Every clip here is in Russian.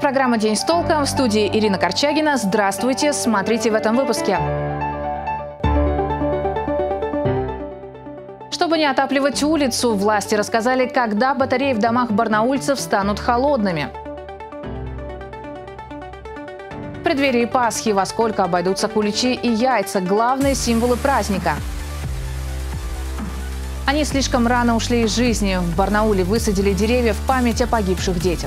программа «День с толком». В студии Ирина Корчагина. Здравствуйте. Смотрите в этом выпуске. Чтобы не отапливать улицу, власти рассказали, когда батареи в домах барнаульцев станут холодными. В преддверии Пасхи во сколько обойдутся куличи и яйца – главные символы праздника. Они слишком рано ушли из жизни. В Барнауле высадили деревья в память о погибших детях.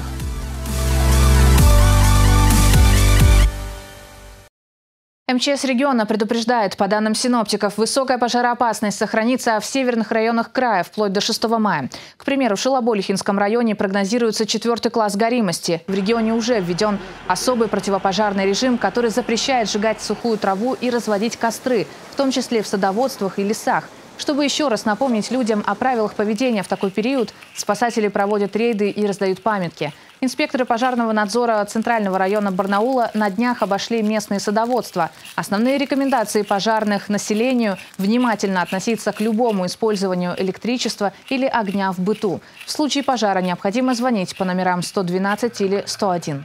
МЧС региона предупреждает, по данным синоптиков, высокая пожароопасность сохранится в северных районах края вплоть до 6 мая. К примеру, в Шилоболихинском районе прогнозируется 4-й класс горимости. В регионе уже введен особый противопожарный режим, который запрещает сжигать сухую траву и разводить костры, в том числе в садоводствах и лесах. Чтобы еще раз напомнить людям о правилах поведения в такой период, спасатели проводят рейды и раздают памятки. Инспекторы пожарного надзора Центрального района Барнаула на днях обошли местные садоводства. Основные рекомендации пожарных населению – внимательно относиться к любому использованию электричества или огня в быту. В случае пожара необходимо звонить по номерам 112 или 101.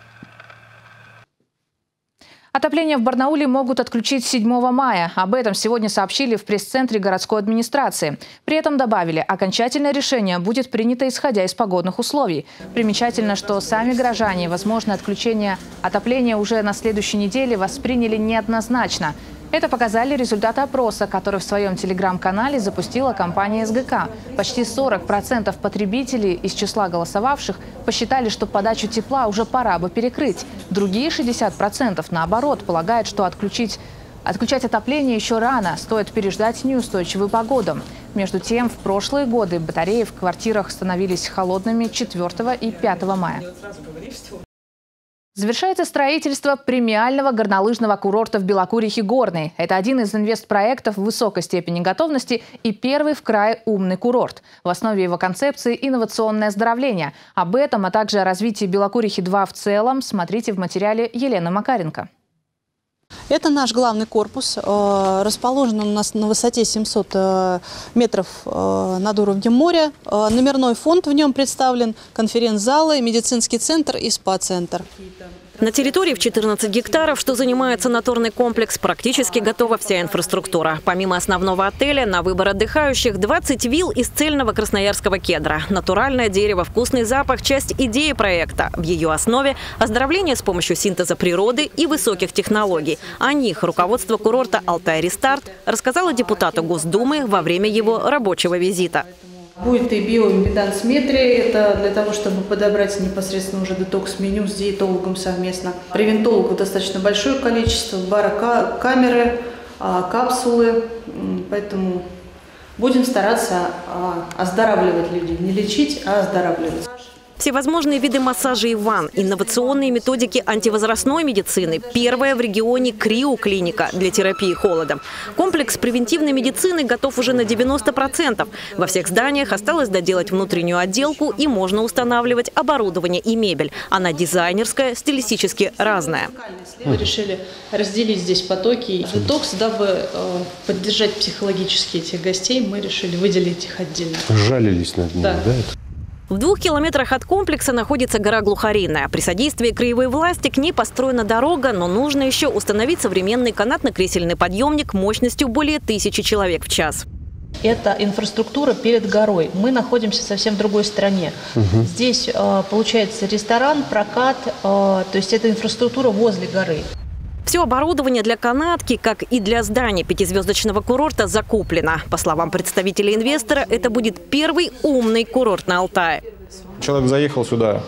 Отопление в Барнауле могут отключить 7 мая. Об этом сегодня сообщили в пресс-центре городской администрации. При этом добавили, окончательное решение будет принято исходя из погодных условий. Примечательно, что сами горожане возможное отключение отопления уже на следующей неделе восприняли неоднозначно. Это показали результаты опроса, который в своем телеграм-канале запустила компания СГК. Почти 40% потребителей из числа голосовавших посчитали, что подачу тепла уже пора бы перекрыть. Другие 60% наоборот полагают, что отключать отопление еще рано, стоит переждать неустойчивую погоду. Между тем, в прошлые годы батареи в квартирах становились холодными 4 и 5 мая. Завершается строительство премиального горнолыжного курорта в Белокурихе Горной. Это один из инвестпроектов высокой степени готовности и первый в крае умный курорт. В основе его концепции инновационное оздоровление. Об этом, а также о развитии Белокурихи-2 в целом смотрите в материале Елены Макаренко. Это наш главный корпус. Расположен он у нас на высоте 700 метров над уровнем моря. Номерной фонд в нем представлен, конференц-залы, медицинский центр и спа-центр. На территории в 14 гектаров, что занимает санаторный комплекс, практически готова вся инфраструктура. Помимо основного отеля, на выбор отдыхающих 20 вилл из цельного красноярского кедра. Натуральное дерево, вкусный запах – часть идеи проекта. В ее основе – оздоровление с помощью синтеза природы и высоких технологий. О них руководство курорта «Алтай Рестарт» рассказало депутату Госдумы во время его рабочего визита. Будет и биоимпедансметрия, это для того, чтобы подобрать непосредственно уже детокс-меню с диетологом совместно. Превентологов достаточно большое количество, барокамеры, капсулы, поэтому будем стараться оздоравливать людей, не лечить, а оздоравливать. Всевозможные виды массажа и ванн, инновационные методики антивозрастной медицины. Первая в регионе криоклиника для терапии холодом. Комплекс превентивной медицины готов уже на 90%. Во всех зданиях осталось доделать внутреннюю отделку и можно устанавливать оборудование и мебель. Она дизайнерская, стилистически разная. Мы решили разделить здесь потоки. Детокс, дабы поддержать психологически этих гостей, мы решили выделить их отдельно. Жалились над ними, да? В 2 километрах от комплекса находится гора Глухариная. При содействии краевой власти к ней построена дорога, но нужно еще установить современный канатно-кресельный подъемник мощностью более 1000 человек в час. Это инфраструктура перед горой. Мы находимся совсем в другой стороне. Здесь получается ресторан, прокат, то есть это инфраструктура возле горы. Все оборудование для канатки, как и для здания 5-звездочного курорта, закуплено. По словам представителя инвестора, это будет первый умный курорт на Алтае. Человек заехал сюда,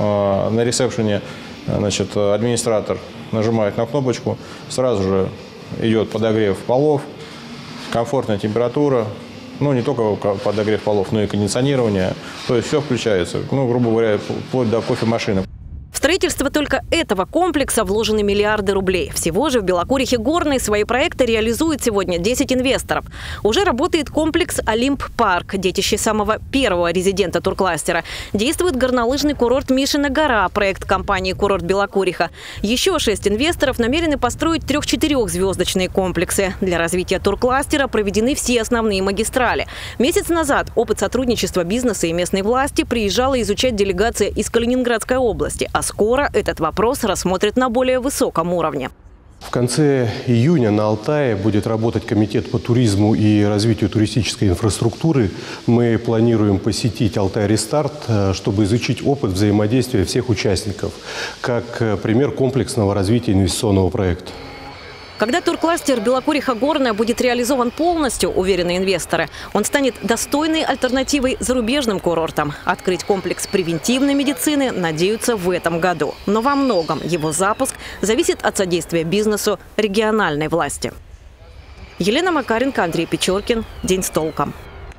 на ресепшене, значит, администратор нажимает на кнопочку, сразу же идет подогрев полов, комфортная температура, ну не только подогрев полов, но и кондиционирование, то есть все включается, ну грубо говоря, вплоть до кофемашины. В строительство только этого комплекса вложены миллиарды рублей. Всего же в Белокурихе Горной свои проекты реализует сегодня 10 инвесторов. Уже работает комплекс «Олимп-парк», детище самого первого резидента туркластера. Действует горнолыжный курорт «Мишина гора», проект компании «Курорт Белокуриха». Еще 6 инвесторов намерены построить 3-4-звездочные комплексы. Для развития туркластера проведены все основные магистрали. Месяц назад опыт сотрудничества бизнеса и местной власти приезжала изучать делегация из Калининградской области. А скоро скоро этот вопрос рассмотрят на более высоком уровне. В конце июня на Алтае будет работать комитет по туризму и развитию туристической инфраструктуры. Мы планируем посетить Алтай Рестарт, чтобы изучить опыт взаимодействия всех участников, как пример комплексного развития инвестиционного проекта. Когда туркластер Белокуриха-Горная будет реализован полностью, уверены инвесторы, он станет достойной альтернативой зарубежным курортам. Открыть комплекс превентивной медицины надеются в этом году. Но во многом его запуск зависит от содействия бизнесу региональной власти. Елена Макаренко, Андрей Печоркин. День с толком.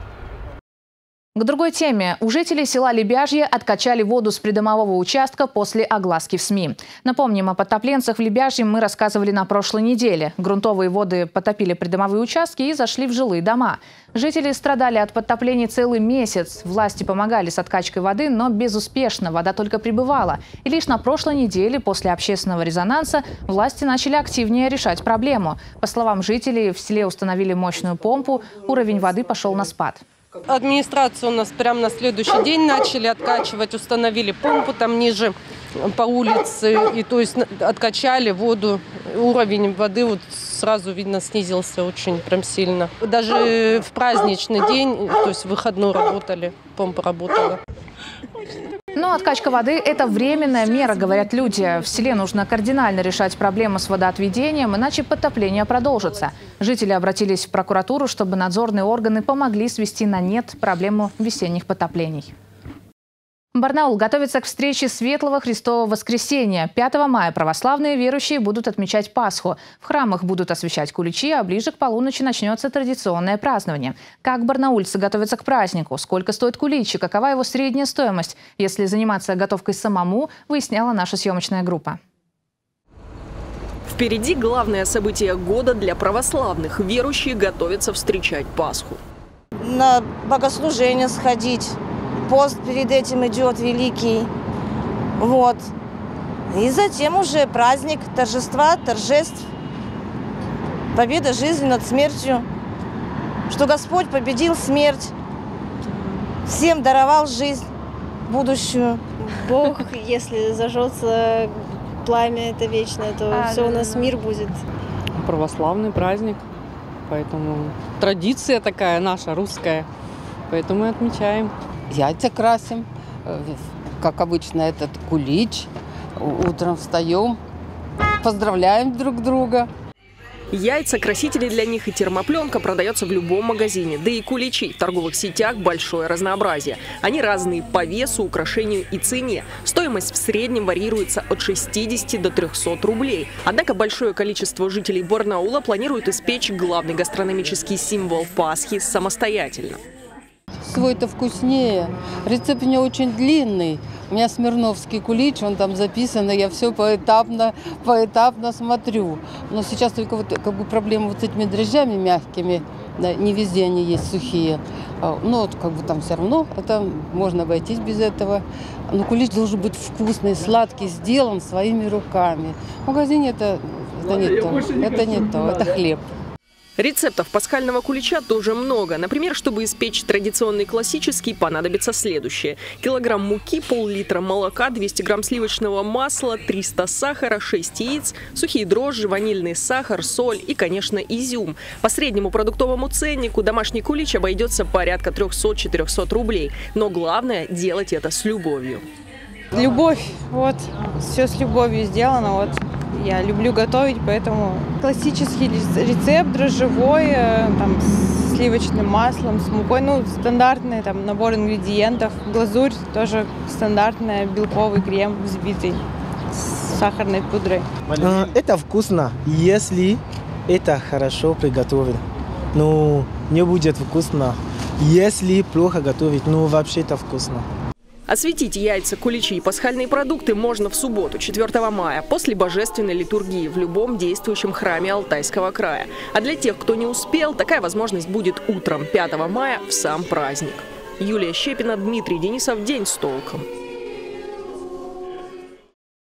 К другой теме. У жителей села Лебяжье откачали воду с придомового участка после огласки в СМИ. Напомним, о подтопленцах в Лебяжье мы рассказывали на прошлой неделе. Грунтовые воды потопили придомовые участки и зашли в жилые дома. Жители страдали от подтоплений целый месяц. Власти помогали с откачкой воды, но безуспешно. Вода только прибывала. И лишь на прошлой неделе, после общественного резонанса, власти начали активнее решать проблему. По словам жителей, в селе установили мощную помпу, уровень воды пошел на спад. Администрация у нас прямо на следующий день начали откачивать, установили помпу там ниже по улице, и то есть откачали воду. Уровень воды вот сразу видно снизился очень прям сильно. Даже в праздничный день, то есть в выходной работали, помпа работала. Но откачка воды – это временная мера, говорят люди. В селе нужно кардинально решать проблему с водоотведением, иначе подтопление продолжится. Жители обратились в прокуратуру, чтобы надзорные органы помогли свести на нет проблему весенних потоплений. Барнаул готовится к встрече Светлого Христового Воскресения. 5 мая православные верующие будут отмечать Пасху. В храмах будут освещать куличи, а ближе к полуночи начнется традиционное празднование. Как барнаульцы готовятся к празднику? Сколько стоит кулич и какова его средняя стоимость? Если заниматься готовкой самому, выясняла наша съемочная группа. Впереди главное событие года для православных. Верующие готовятся встречать Пасху. На богослужение сходить. Пост перед этим идет великий. Вот. И затем уже праздник, торжества, торжеств. Победа жизни над смертью. Что Господь победил смерть. Всем даровал жизнь будущую. Бог, если зажжется пламя это вечное, то все у нас мир будет. Православный праздник, поэтому традиция такая наша, русская, поэтому и отмечаем. Яйца красим, как обычно, этот кулич. Утром встаем, поздравляем друг друга. Яйца, красители для них и термопленка продается в любом магазине. Да и куличи в торговых сетях большое разнообразие. Они разные по весу, украшению и цене. Стоимость в среднем варьируется от 60 до 300 рублей. Однако большое количество жителей Барнаула планирует испечь главный гастрономический символ Пасхи самостоятельно. Свой-то вкуснее. Рецепт у меня очень длинный. У меня смирновский кулич, он там записан, и я все поэтапно смотрю. Но сейчас только вот как бы проблема вот с этими дрожжами мягкими, да, не везде они есть сухие. Но вот как бы там все равно это можно обойтись без этого. Но кулич должен быть вкусный, сладкий, сделан своими руками. В магазине это не то, это хлеб. Рецептов пасхального кулича тоже много. Например, чтобы испечь традиционный классический, понадобится следующее. Килограмм муки, пол-литра молока, 200 грамм сливочного масла, 300 сахара, 6 яиц, сухие дрожжи, ванильный сахар, соль и, конечно, изюм. По среднему продуктовому ценнику домашний кулич обойдется порядка 300-400 рублей. Но главное – делать это с любовью. Любовь. Вот. Все с любовью сделано. Вот. Я люблю готовить, поэтому классический рецепт дрожжевой, там, с сливочным маслом, с мукой, ну, стандартный там, набор ингредиентов. Глазурь тоже стандартная, белковый крем взбитый с сахарной пудрой. Это вкусно, если это хорошо приготовить. Ну, не будет вкусно, если плохо готовить, ну, вообще это вкусно. Осветить яйца, куличи и пасхальные продукты можно в субботу, 4 мая, после божественной литургии в любом действующем храме Алтайского края. А для тех, кто не успел, такая возможность будет утром 5 мая в сам праздник. Юлия Щепина, Дмитрий Денисов. День с толком.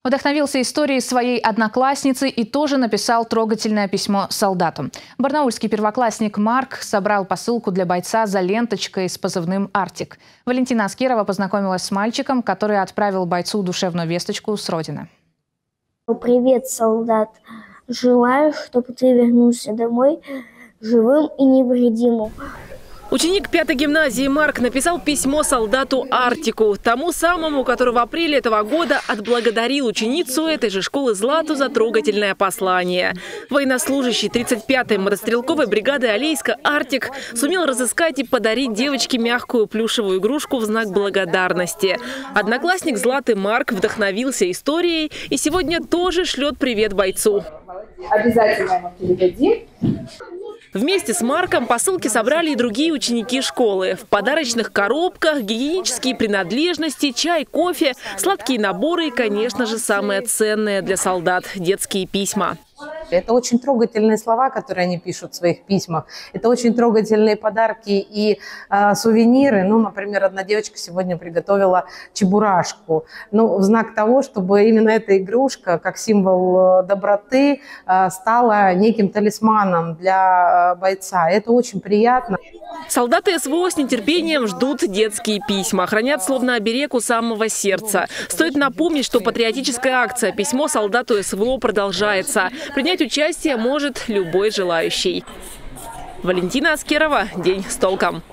Вдохновился историей своей одноклассницы и тоже написал трогательное письмо солдату. Барнаульский первоклассник Марк собрал посылку для бойца за ленточкой с позывным «Артик». Валентина Аскерова познакомилась с мальчиком, который отправил бойцу душевную весточку с родины. Привет, солдат. Желаю, чтобы ты вернулся домой живым и невредимым. Ученик 5-й гимназии Марк написал письмо солдату Артику, тому самому, который в апреле этого года отблагодарил ученицу этой же школы Злату за трогательное послание. Военнослужащий 35-й мотострелковой бригады Алейска Артик сумел разыскать и подарить девочке мягкую плюшевую игрушку в знак благодарности. Одноклассник Златы Марк вдохновился историей и сегодня тоже шлет привет бойцу. Обязательно ему передадим. Вместе с Марком посылки собрали и другие ученики школы. В подарочных коробках гигиенические принадлежности, чай, кофе, сладкие наборы и, конечно же, самое ценное для солдат – детские письма. Это очень трогательные слова, которые они пишут в своих письмах. Это очень трогательные подарки и сувениры. Ну, например, одна девочка сегодня приготовила чебурашку. Ну, в знак того, чтобы именно эта игрушка, как символ доброты, стала неким талисманом для бойца. Это очень приятно. Солдаты СВО с нетерпением ждут детские письма. Хранят словно оберег у самого сердца. Стоит напомнить, что патриотическая акция «Письмо солдату СВО» продолжается. Принять участие может любой желающий. Валентина Аскерова. День с толком.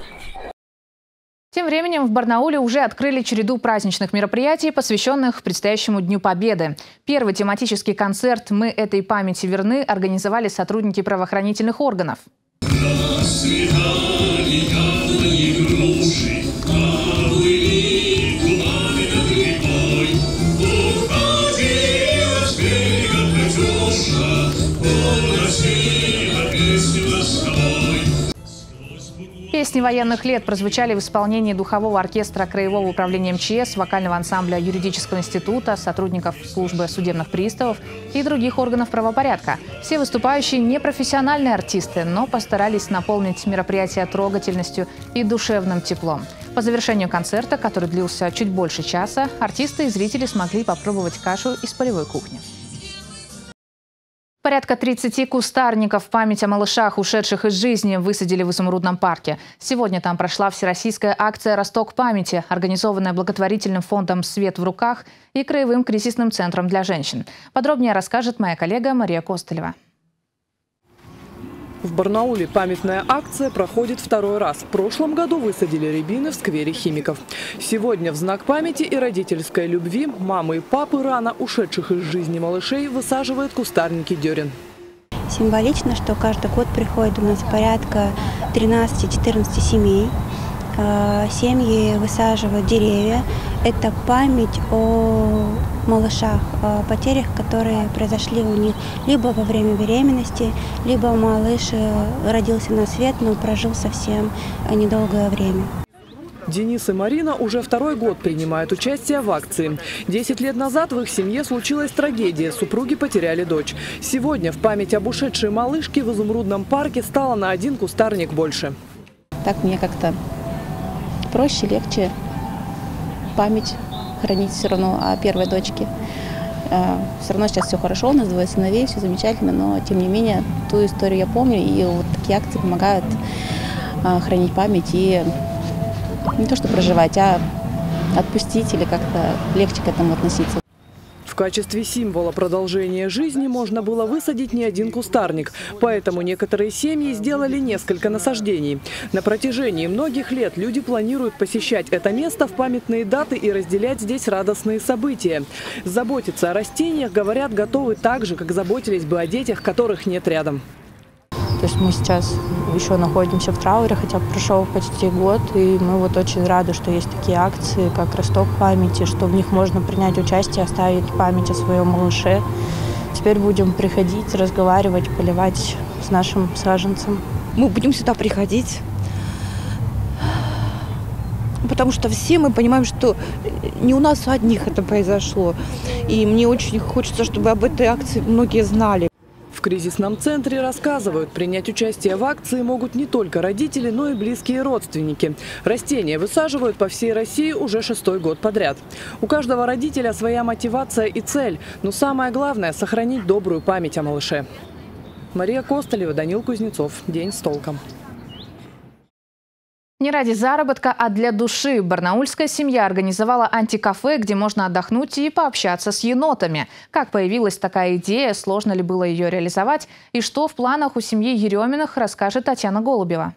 Тем временем в Барнауле уже открыли череду праздничных мероприятий, посвященных предстоящему Дню Победы. Первый тематический концерт «Мы этой памяти верны» организовали сотрудники правоохранительных органов. Песни военных лет прозвучали в исполнении духового оркестра Краевого управления МЧС, вокального ансамбля юридического института, сотрудников службы судебных приставов и других органов правопорядка. Все выступающие не профессиональные артисты, но постарались наполнить мероприятие трогательностью и душевным теплом. По завершению концерта, который длился чуть больше часа, артисты и зрители смогли попробовать кашу из полевой кухни. Порядка 30 кустарников в память о малышах, ушедших из жизни, высадили в Изумрудном парке. Сегодня там прошла всероссийская акция «Росток памяти», организованная благотворительным фондом «Свет в руках» и Краевым кризисным центром для женщин. Подробнее расскажет моя коллега Мария Костылева. В Барнауле памятная акция проходит второй раз. В прошлом году высадили рябины в сквере Химиков. Сегодня в знак памяти и родительской любви мамы и папы рано ушедших из жизни малышей высаживают кустарники дерен. Символично, что каждый год приходит у нас порядка 13-14 семей. Семьи высаживают деревья. Это память о малышах, о потерях, которые произошли у них либо во время беременности, либо малыш родился на свет, но прожил совсем недолгое время. Денис и Марина уже второй год принимают участие в акции. 10 лет назад в их семье случилась трагедия. Супруги потеряли дочь. Сегодня в память об ушедшей малышке в Изумрудном парке стало на один кустарник больше. Так мне как-то проще, легче память хранить все равно о первой дочке. Все равно сейчас все хорошо, у нас двое сыновей, все замечательно, но тем не менее ту историю я помню, и вот такие акции помогают хранить память и не то что проживать, а отпустить или как-то легче к этому относиться. В качестве символа продолжения жизни можно было высадить не один кустарник. Поэтому некоторые семьи сделали несколько насаждений. На протяжении многих лет люди планируют посещать это место в памятные даты и разделять здесь радостные события. Заботиться о растениях, говорят, готовы так же, как заботились бы о детях, которых нет рядом. То есть мы сейчас еще находимся в трауре, хотя прошел почти год, и мы вот очень рады, что есть такие акции, как «Росток памяти», что в них можно принять участие, оставить память о своем малыше. Теперь будем приходить, разговаривать, поливать с нашим саженцем. Мы будем сюда приходить, потому что все мы понимаем, что не у нас одних это произошло. И мне очень хочется, чтобы об этой акции многие знали. В кризисном центре рассказывают, принять участие в акции могут не только родители, но и близкие родственники. Растения высаживают по всей России уже 6-й год подряд. У каждого родителя своя мотивация и цель, но самое главное – сохранить добрую память о малыше. Мария Костолева, Данил Кузнецов. День с толком. Не ради заработка, а для души барнаульская семья организовала антикафе, где можно отдохнуть и пообщаться с енотами. Как появилась такая идея, сложно ли было ее реализовать и что в планах у семьи Ереминых, расскажет Татьяна Голубева.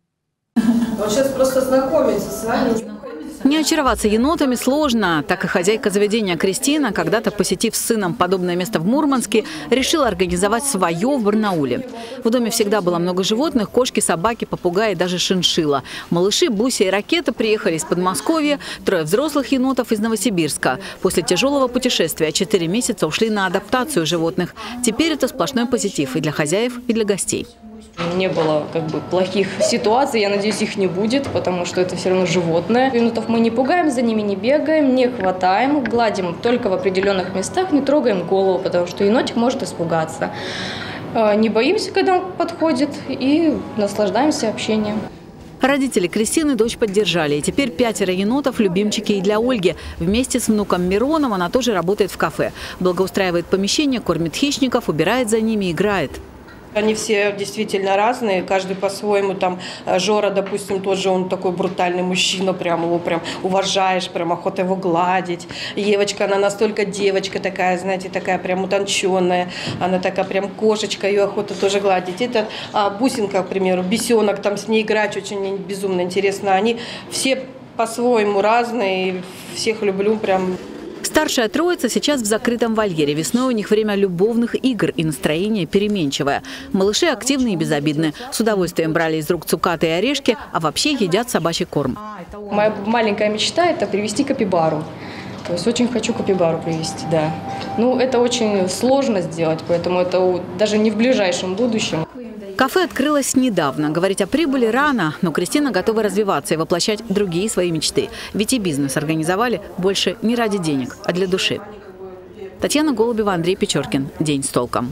Он сейчас просто знакомится с вами. Не очароваться енотами сложно. Так и хозяйка заведения Кристина, когда-то посетив с сыном подобное место в Мурманске, решила организовать свое в Барнауле. В доме всегда было много животных – кошки, собаки, попугаи, даже шиншилла. Малыши, Буся и Ракета приехали из Подмосковья, 3 взрослых енотов из Новосибирска. После тяжелого путешествия 4 месяца ушли на адаптацию животных. Теперь это сплошной позитив и для хозяев, и для гостей. Не было плохих ситуаций, я надеюсь, их не будет, потому что это все равно животное. Енотов мы не пугаем, за ними не бегаем, не хватаем, гладим только в определенных местах, не трогаем голову, потому что енотик может испугаться. Не боимся, когда он подходит, и наслаждаемся общением. Родители Кристины дочь поддержали. И теперь 5 енотов – любимчики и для Ольги. Вместе с внуком Мироном она тоже работает в кафе. Благоустраивает помещение, кормит хищников, убирает за ними, играет. Они все действительно разные, каждый по-своему. Там Жора, допустим, тот же, он такой брутальный мужчина, прям его прям уважаешь, прям охота его гладить. Евочка, она настолько девочка такая, знаете, такая прям утонченная, она такая прям кошечка, ее охота тоже гладить. Это Бусинка, к примеру, бесенок, там с ней играть очень безумно интересно. Они все по-своему разные, всех люблю прям. Старшая троица сейчас в закрытом вольере. Весной у них время любовных игр и настроение переменчивое. Малыши активны и безобидны. С удовольствием брали из рук цукаты и орешки, а вообще едят собачий корм. Моя маленькая мечта – это привезти капибару. То есть очень хочу капибару привезти, да. Ну, это очень сложно сделать, поэтому это даже не в ближайшем будущем. Кафе открылось недавно. Говорить о прибыли рано, но Кристина готова развиваться и воплощать другие свои мечты. Ведь и бизнес организовали больше не ради денег, а для души. Татьяна Голубева, Андрей Печоркин. День с толком.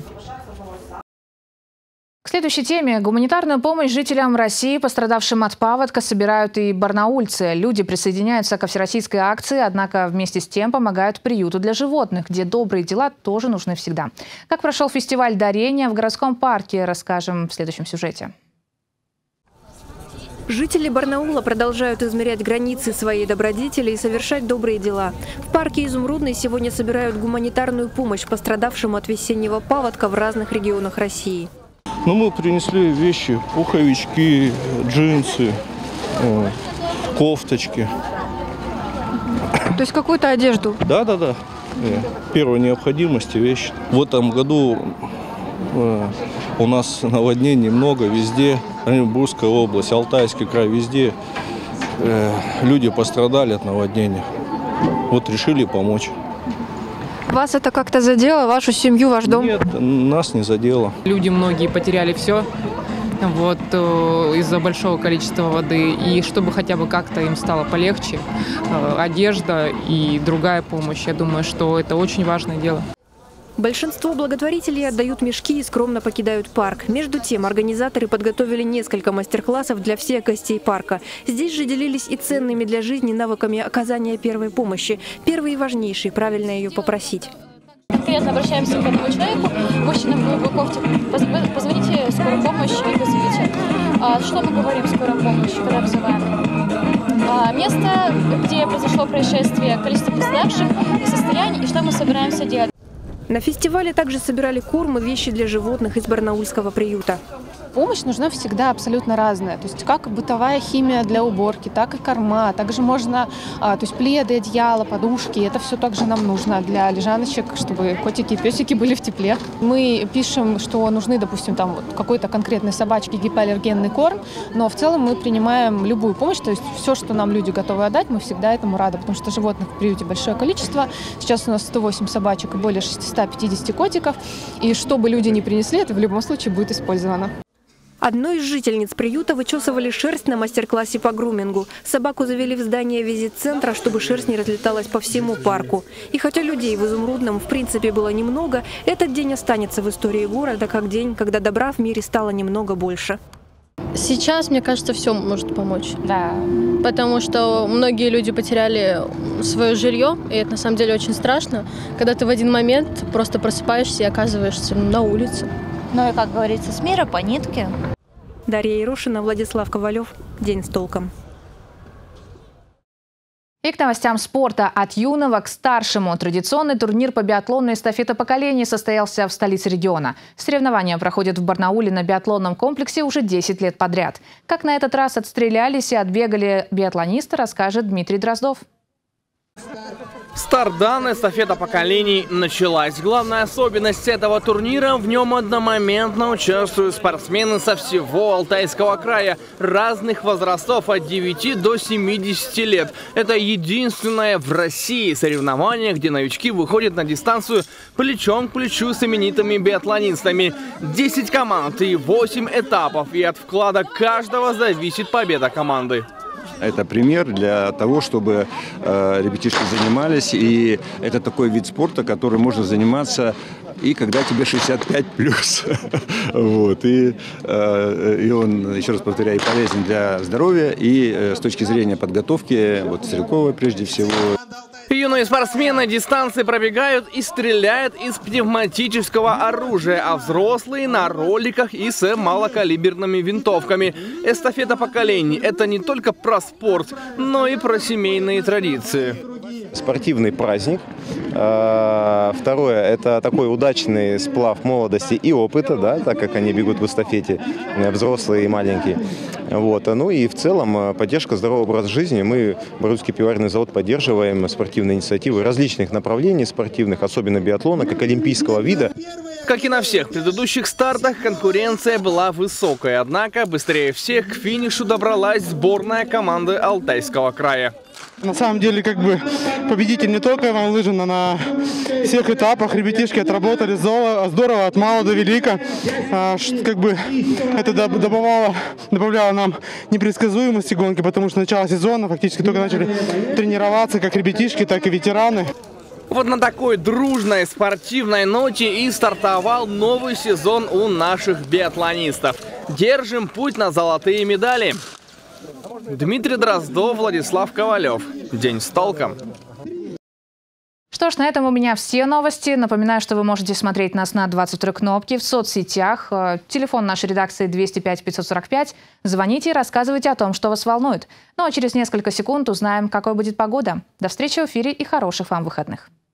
К следующей теме. Гуманитарную помощь жителям России, пострадавшим от паводка, собирают и барнаульцы. Люди присоединяются ко всероссийской акции, однако вместе с тем помогают приюту для животных, где добрые дела тоже нужны всегда. Как прошел фестиваль дарения в городском парке, расскажем в следующем сюжете. Жители Барнаула продолжают измерять границы своей добродетели и совершать добрые дела. В парке Изумрудный сегодня собирают гуманитарную помощь пострадавшим от весеннего паводка в разных регионах России. Ну, мы принесли вещи, пуховички, джинсы, кофточки. То есть какую-то одежду? Да. Первой необходимости вещи. В этом году у нас наводнений много везде. Оренбургская область, Алтайский край, везде люди пострадали от наводнения. Вот решили помочь. Вас это как-то задело, вашу семью, ваш дом? Нет, нас не задело. Люди многие потеряли все из-за большого количества воды. И чтобы хотя бы как-то им стало полегче, одежда и другая помощь, я думаю, что это очень важное дело. Большинство благотворителей отдают мешки и скромно покидают парк. Между тем, организаторы подготовили несколько мастер-классов для всех гостей парка. Здесь же делились и ценными для жизни навыками оказания первой помощи. Первый и важнейший – правильно ее попросить. Конкретно обращаемся к этому человеку. Мужчина в голубой кофте. Позвоните в скорую помощь и вызовите. Что мы говорим в скорой помощи, когда вызываем? Место, где произошло происшествие, количество пострадавших и состояние, и что мы собираемся делать. На фестивале также собирали корм и вещи для животных из барнаульского приюта. Помощь нужна всегда абсолютно разная. То есть как бытовая химия для уборки, так и корма. Также можно, то есть пледы, одеяла, подушки. Это все также нам нужно для лежаночек, чтобы котики и песики были в тепле. Мы пишем, что нужны, допустим, там вот какой-то конкретной собачке гипоаллергенный корм, но в целом мы принимаем любую помощь. То есть все, что нам люди готовы отдать, мы всегда этому рады, потому что животных в приюте большое количество. Сейчас у нас 108 собачек и более 650 котиков. И что бы люди ни принесли, это в любом случае будет использовано. Одной из жительниц приюта вычесывали шерсть на мастер-классе по грумингу. Собаку завели в здание визит-центра, чтобы шерсть не разлеталась по всему парку. И хотя людей в Изумрудном в принципе было немного, этот день останется в истории города как день, когда добра в мире стало немного больше. Сейчас, мне кажется, все может помочь. Да. Потому что многие люди потеряли свое жилье, и это на самом деле очень страшно, когда ты в один момент просто просыпаешься и оказываешься на улице. Ну и, как говорится, с мира по нитке. Дарья Ярошина, Владислав Ковалев. День с толком. И к новостям спорта. От юного к старшему. Традиционный турнир по биатлону «Эстафета поколений» состоялся в столице региона. Соревнования проходят в Барнауле на биатлонном комплексе уже 10 лет подряд. Как на этот раз отстрелялись и отбегали биатлонисты, расскажет Дмитрий Дроздов. Старт дан, эстафета поколений началась. Главная особенность этого турнира – в нем одномоментно участвуют спортсмены со всего Алтайского края, разных возрастов от 9 до 70 лет. Это единственное в России соревнование, где новички выходят на дистанцию плечом к плечу с именитыми биатлонистами. 10 команд и 8 этапов, и от вклада каждого зависит победа команды. Это пример для того, чтобы ребятишки занимались. И это такой вид спорта, который можно заниматься и когда тебе 65+. Вот. И он, еще раз повторяю, полезен для здоровья и с точки зрения подготовки, вот стрелковой прежде всего. Юные спортсмены дистанции пробегают и стреляют из пневматического оружия, а взрослые на роликах и с малокалиберными винтовками. Эстафета поколений – это не только про спорт, но и про семейные традиции. Спортивный праздник. Второе – это такой удачный сплав молодости и опыта, да, так как они бегут в эстафете, взрослые и маленькие. Вот. Ну и в целом поддержка здорового образа жизни. Мы, Барнаульский пивоваренный завод, поддерживаем спортивные инициативы различных направлений спортивных, особенно биатлона, как олимпийского вида. Как и на всех предыдущих стартах, конкуренция была высокой. Однако быстрее всех к финишу добралась сборная команды Алтайского края. На самом деле, победитель не только Иван Лыжин, а на всех этапах ребятишки отработали здорово, от мала до велика. Это добавляло нам непредсказуемости гонки, потому что начало сезона фактически только начали тренироваться как ребятишки, так и ветераны. Вот на такой дружной спортивной ноте и стартовал новый сезон у наших биатлонистов. Держим путь на золотые медали. Дмитрий Дроздов, Владислав Ковалев. День с толком. Что ж, на этом у меня все новости. Напоминаю, что вы можете смотреть нас на 22 кнопке в соцсетях. Телефон нашей редакции 205 545. Звоните и рассказывайте о том, что вас волнует. Ну а через несколько секунд узнаем, какой будет погода. До встречи в эфире и хороших вам выходных.